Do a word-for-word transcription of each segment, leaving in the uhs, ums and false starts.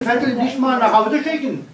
Vettel nicht mal nach Hause schicken.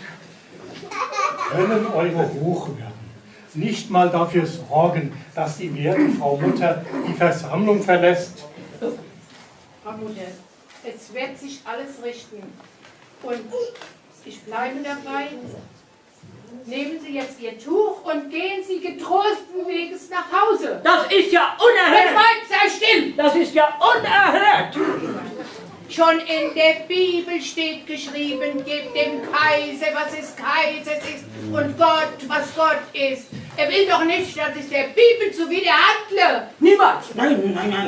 Können eure Hochwürden nicht mal dafür sorgen, dass die werte Frau Mutter die Versammlung verlässt? Frau Mutter, es wird sich alles richten. Und ich bleibe dabei. Nehmen Sie jetzt Ihr Tuch und gehen Sie getrosten Weges nach Hause. Das ist ja unerhört! Jetzt sei still! Das ist ja unerhört! Schon in der Bibel steht geschrieben, gebt dem Kaiser, was es Kaisers ist, und Gott, was Gott ist. Er will doch nicht, dass ich der Bibel zuwider handle. Niemals! Nein, nein, nein.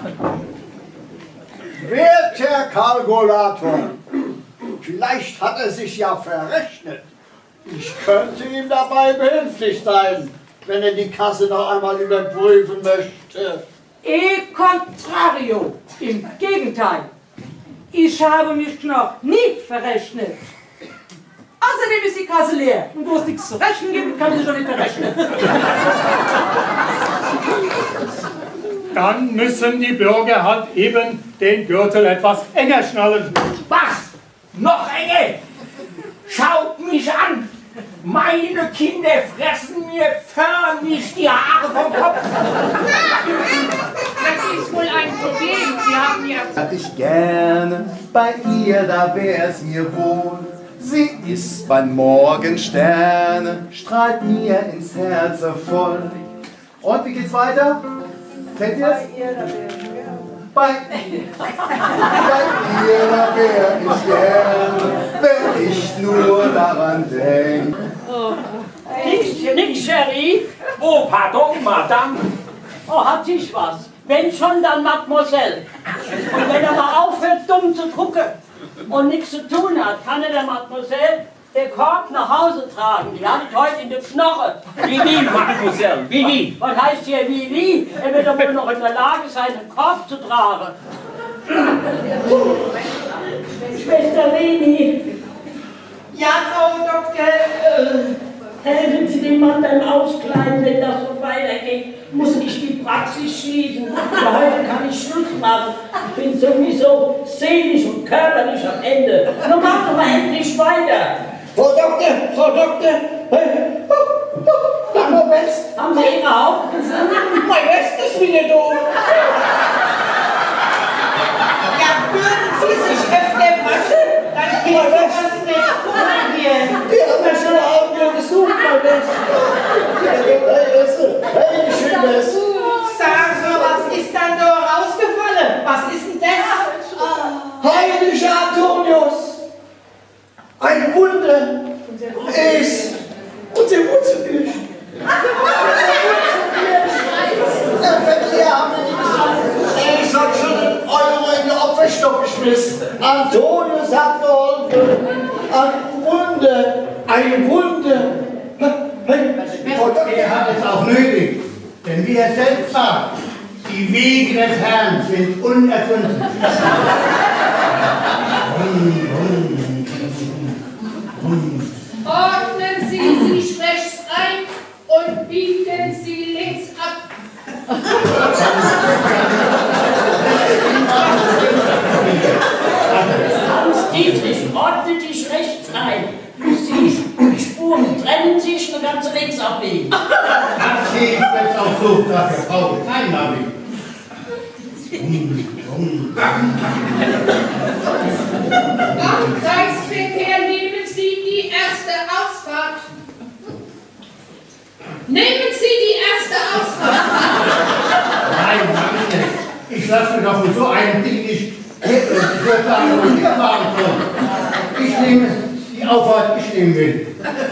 Werter Kalkulator, vielleicht hat er sich ja verrechnet. Ich könnte ihm dabei behilflich sein, wenn er die Kasse noch einmal überprüfen möchte. E contrario, im Gegenteil. Ich habe mich noch nie verrechnet. Außerdem ist die Kasse leer. Und wo es nichts zu rechnen gibt, kann ich schon nicht verrechnen. Dann müssen die Bürger halt eben den Gürtel etwas enger schnallen. Was? Noch enger? Schaut mich an! Meine Kinder fressen mir förmlich die Haare vom Kopf. Das ist wohl ein Problem. Sie haben ja... Hätte ich gerne bei ihr, da wär's mir wohl. Sie ist mein Morgensterne, strahlt mir ins Herz voll. Und wie geht's weiter? Kennt ihr's? Bei ihr, bei ihr, da wär ich gerne, wenn ich nur daran denk. Oh. Nix, nix, Cherie. Oh, pardon, Madame. Oh, hat sich was. Wenn schon, dann Mademoiselle. Und wenn er mal aufhört, dumm zu gucken und nichts zu tun hat, kann er der Mademoiselle den Korb nach Hause tragen. Die hat es heute in der Knoche. Wie wie, Mademoiselle? Wie wie? Was heißt hier wie wie? Er wird doch wohl noch in der Lage sein, den Korb zu tragen. Schwester Leni. Ja, Frau Doktor, Äh, helfen Sie dem Mann beim Auskleiden, wenn das so weitergeht, muss ich die Praxis schließen. Für heute kann ich Schluss machen. Ich bin sowieso seelisch und körperlich am Ende. Nun machen wir endlich weiter. Frau Doktor, Frau Doktor, dann noch West. Haben Sie Ihre Haut gefunden? Mein West ist wieder da. Ja, würden Sie sich öfter waschen, dann geht das nicht vor hier. Die haben ja schon auch wieder gesucht, mein West. Hey, West, hey, schön West. Sagen Sie, was ist dann da rausgefallen? Was ist denn das? Heiliger Antonius, ein Wunder ist unser Wurzelkirch. Der Verkehr haben wir nicht gesagt. Ich hab schon Euro in den Opferstock geschmissen. Antonius hat geholfen. Ein Wunder, ein Wunder. Er hat es auch nötig, denn wie er selbst sagt, die Wege des Herrn sind unergründlich. Ordnen Sie sich rechts ein und biegen Sie links ab. Hans-Dietrich, ordne dich rechts ein. Du siehst, die Spuren trennen sich und kannst links abbiegen. Das sehe ich jetzt auch so, dafür brauche ich kein Navi. Am Kreisverkehr nehmen Sie die erste Ausfahrt. Nehmen Sie die erste Ausfahrt. Nein, mach ich nicht. Ich lasse mich doch mit so einem Ding nicht. Ich würde sagen, wo wir fahren können. Ich nehme die Auffahrt, ich nehmen will.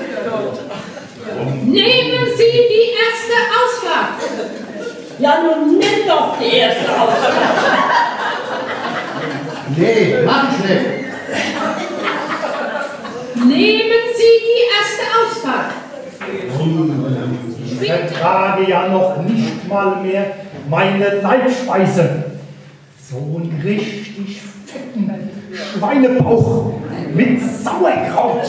Nehmen Sie die erste Ausfahrt. Ja, nun nimm doch die erste Ausfahrt. Nee, mach ich nicht. Nehmen Sie die erste Ausfahrt. Ich vertrage ja noch nicht mal mehr meine Leibspeise. So einen richtig fetten Schweinebauch mit Sauerkraut.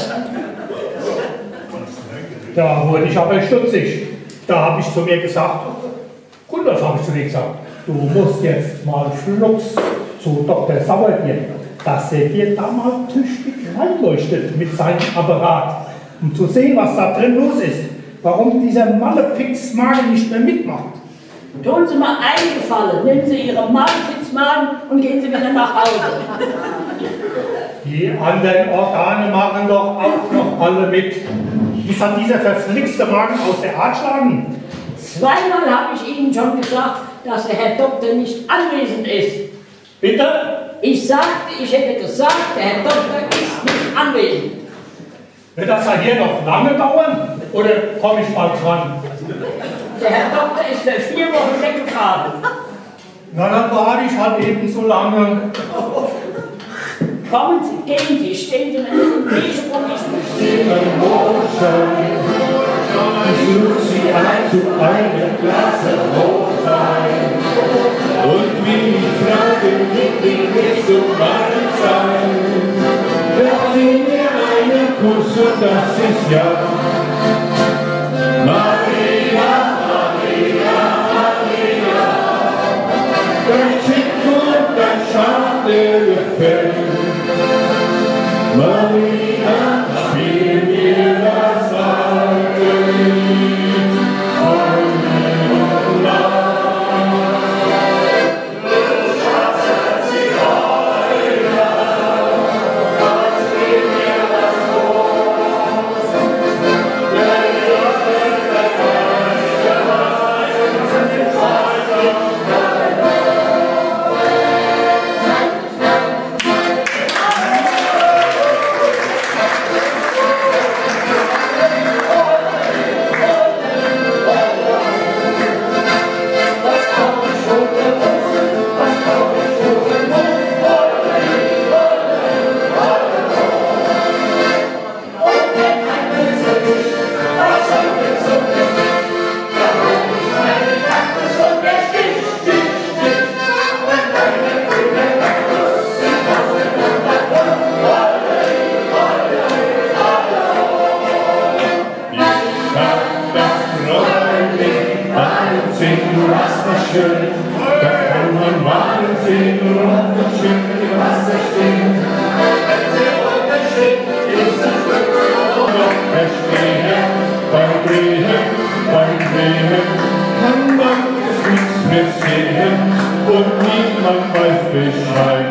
Da wurde ich aber stutzig. Da habe ich zu mir gesagt, Rudolf, habe ich zu dir gesagt, du musst jetzt mal flugs zu Doktor Sauerbier. dass er dir da mal tüchtig reinleuchtet mit seinem Apparat, um zu sehen, was da drin los ist. Warum dieser Malefiz-Magen nicht mehr mitmacht. Tun Sie mal einen Gefallen, nehmen Sie Ihre Malefiz-Magen und gehen Sie wieder nach Hause. Die anderen Organe machen doch auch noch alle mit. Wie hat dieser verflixte Magen aus der Art schlagen? Zweimal habe ich Ihnen schon gesagt, dass der Herr Doktor nicht anwesend ist. Bitte? Ich sagte, ich hätte gesagt, der Herr Doktor ist nicht anwesend. Wird das ja hier noch lange dauern? Oder komme ich bald dran? Der Herr Doktor ist für vier Wochen weggefahren. Na, dann warte ich halt eben so lange. Kommen Sie, gehen Sie, stehen Sie mit dem Tisch und ich Ich lud sie ein zu einem Glas Rotwein. Und wie ich frage, wie geht es um meine Zeit? Gab sie mir einen Kuss und das ist ja Maria, Maria, Maria. Dein Schick und dein Schade gefällt. Maria, spiel mir das alte Lied von Maria. Du Schatz, sie heuler, Gott spiel mir das Los. Der Junge, der Geist, der Wein, sind Freunde und schön, da kann man Wahnsinn und schön im Wasser stehen. Wenn sie runtersteht, ist das Glück so noch verstehen. Beim Drehen, beim Drehen kann man es nichts mehr sehen und niemand weiß Bescheid.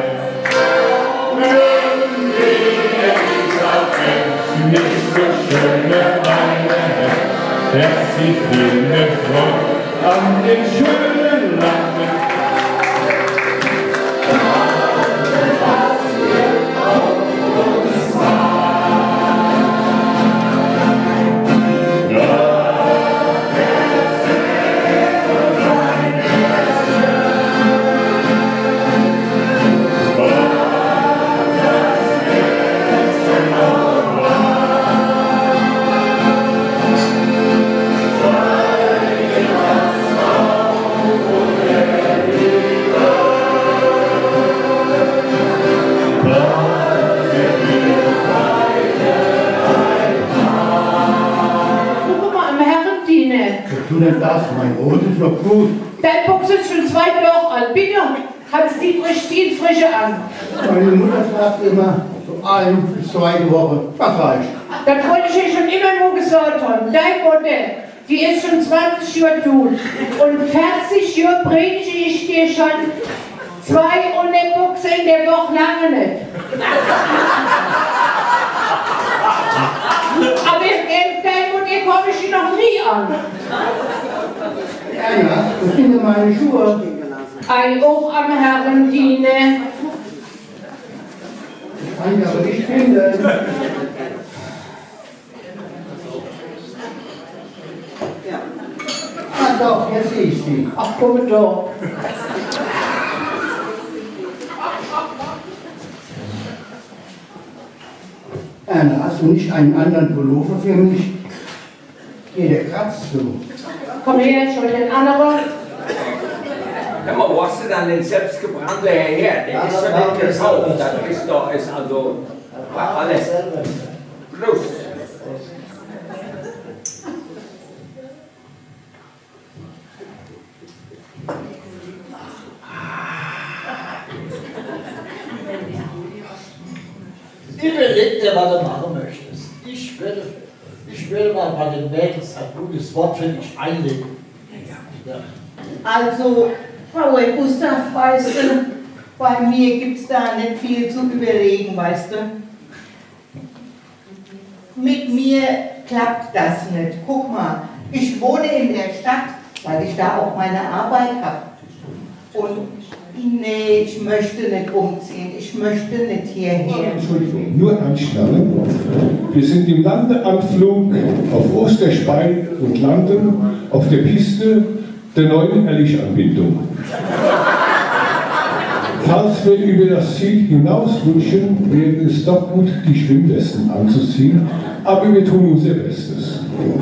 Irgendwie ist auch wenn nicht so schöne Weine hat, dass sie viel mehr freut an den schönen Landen. Was wir auf uns waren. Ja, es wird sein was das Beste noch war. Tu denn das, mein Rot ist noch gut. Dein Box ist schon zwei Jahre alt. Bitte, kannst die frisch ziehen, frische an. Meine Mutter sagt immer, so eine bis zweite Woche, das reicht. Das wollte ich dir schon immer nur gesagt haben. Dein Mutter, die ist schon zwanzig Jahre tot. Und vierzig Jahre predige ich dir schon zwei und der Box in der Woche lange nicht. Aber dein Mutter komme ich noch nie an. Ja, das sind ja meine Schuhe. Ein Hoch am Herren diene. Das kann ich aber nicht finden. Ah doch, jetzt sehe ich sie. Ach, komm doch. Anna, hast du nicht einen anderen Pullover für mich? Hier, der kratzt so. Komm her, ich hol den anderen. Ja, aber wo hast du dann den selbstgebrannten her? Der ist ja nicht gekauft. Das ist doch ist also alles. Plus. Überleg dir, was du machen möchtest. Ich werde, ich werde mal bei den Mädels ein gutes Wort für dich einlegen. Ja. Also, Frau Gustav, weißt du, bei mir gibt es da nicht viel zu überlegen, weißt du. Mit mir klappt das nicht. Guck mal, ich wohne in der Stadt, weil ich da auch meine Arbeit habe. Und nee, ich möchte nicht umziehen, ich möchte nicht hierher. Entschuldigung, nur anschnallen. Wir sind im Landeanflug auf Osterspein und landen auf der Piste der neuen Erlich-Anbindung. Falls wir über das Ziel hinausrutschen, wäre es doch gut, die Schwimmwesten anzuziehen, aber wir tun unser Bestes.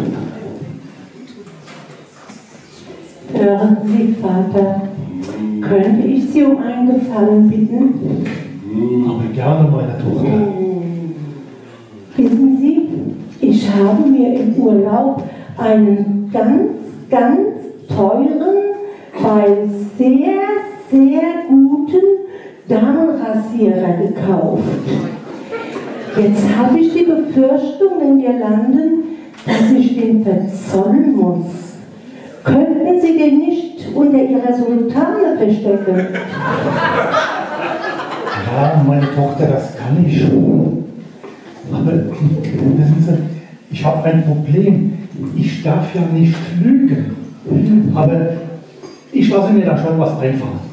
Hören Sie, Vater, könnte ich Sie um einen Gefallen bitten? Aber gerne, meine Tochter. Wissen Sie, ich habe mir im Urlaub einen ganz, ganz teuren, weil sehr, sehr guten Damenrasierer gekauft. Jetzt habe ich die Befürchtung, wenn wir landen, dass ich den verzollen muss. Könnten Sie den nicht unter Ihrer Sultane verstecken? Ja, meine Tochter, das kann ich schon. Aber wissen Sie, ich habe ein Problem. Ich darf ja nicht lügen. Aber ich lasse mir da schon was einfallen.